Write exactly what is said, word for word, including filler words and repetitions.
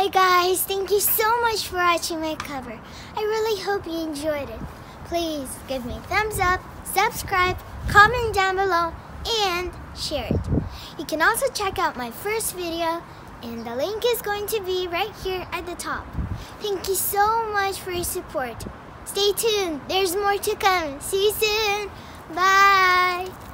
Hi guys, thank you so much for watching my cover. I really hope you enjoyed it. Please give me a thumbs up, subscribe, comment down below, and share it. You can also check out my first video, and the link is going to be right here at the top. Thank you so much for your support. Stay tuned, there's more to come. See you soon. Bye.